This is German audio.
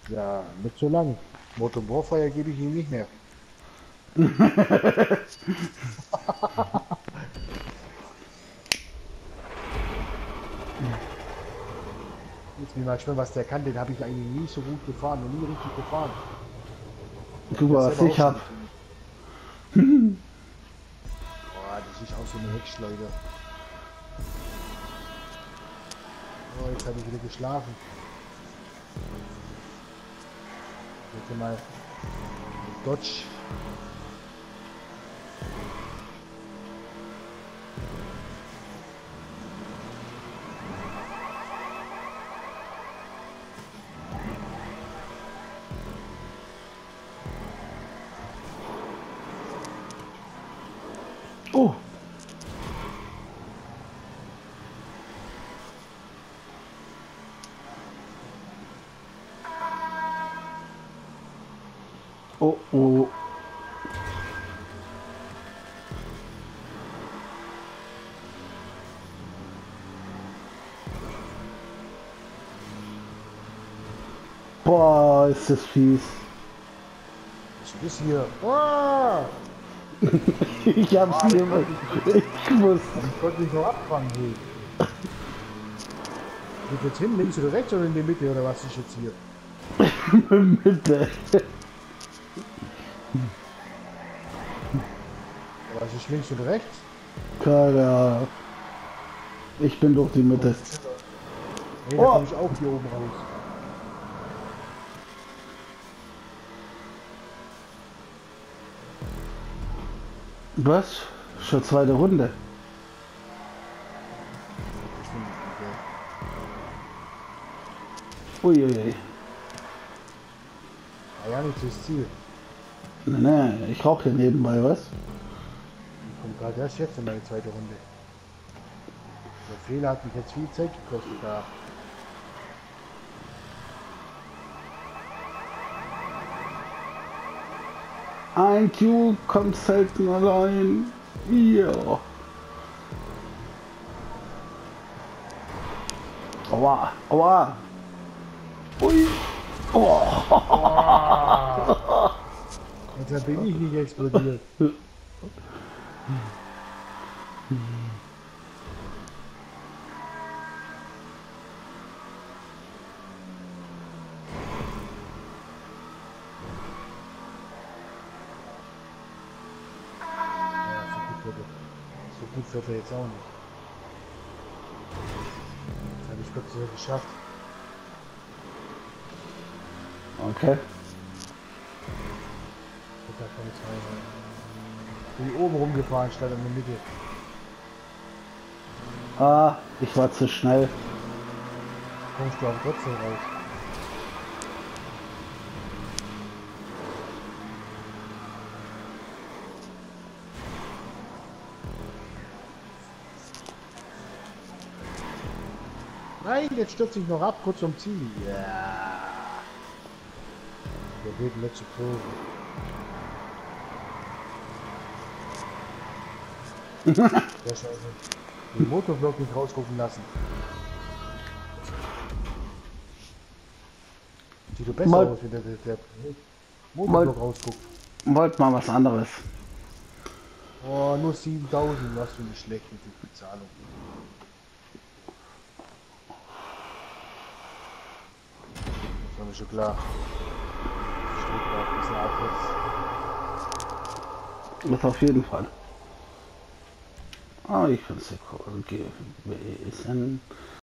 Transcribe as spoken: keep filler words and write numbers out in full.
Ja, nicht so lang. Modern Warfare gebe ich ihm nicht mehr. Jetzt bin ich mal gespannt, was der kann. Den habe ich eigentlich nie so gut gefahren und nie richtig gefahren. Der Guck hat ja mal, was selber auch ich seine hab. Dinge. Boah, das ist auch so eine Heckschleuder. Oh, jetzt habe ich wieder geschlafen. Jetzt mal Dodge. Oh, oh, oh. Boah, ist das fies. Was ist das hier? Oh, Ich hab's oh, ich mir konnte nicht, ich gewusst. ich konnte nicht noch abfangen. Hey. Geht jetzt hin, links oder rechts oder in die Mitte oder was ist jetzt hier? Mitte. Was ist links oder rechts? Keine Ahnung. Ich bin durch die Komm Mitte. ich jetzt hin? Nee, da Oh, komme ich auch hier oben raus. was? Schon zweite Runde. Geschwindigkeit. Uiuiui. Ah ja, nicht das Ziel. Ne, ne, ich rauche hier nebenbei was. Ich komme gerade erst jetzt in meine zweite Runde. Der Fehler hat mich jetzt viel Zeit gekostet da. Ein Cube kommt selten allein. Ja. Aua, aua. Ui. Oh. Oh, und da bin ich nicht explodiert. Ja, so gut wird er. So gut wird er jetzt auch nicht. Das habe ich Gott sei Dank geschafft. Okay. Da kann ich rein. Bin ich oben rumgefahren statt in der Mitte. Ah, ich war zu schnell. Kommst du aber trotzdem raus. Nein, jetzt stürze ich noch ab, kurz zum Ziel. Ja. Der geht letzte Kurve. Der Scheiße. Den Motorblock nicht rausgucken lassen. Sieht doch besser Mal, aus, wenn der, der, der mal, Motorblock rausguckt. wollt mal was anderes. Oh, nur siebentausend, was für eine schlechte Bezahlung. Das war mir schon klar. Steht da ein bisschen abwärts. Das auf jeden Fall. Ah, ich kann es ja gewesen.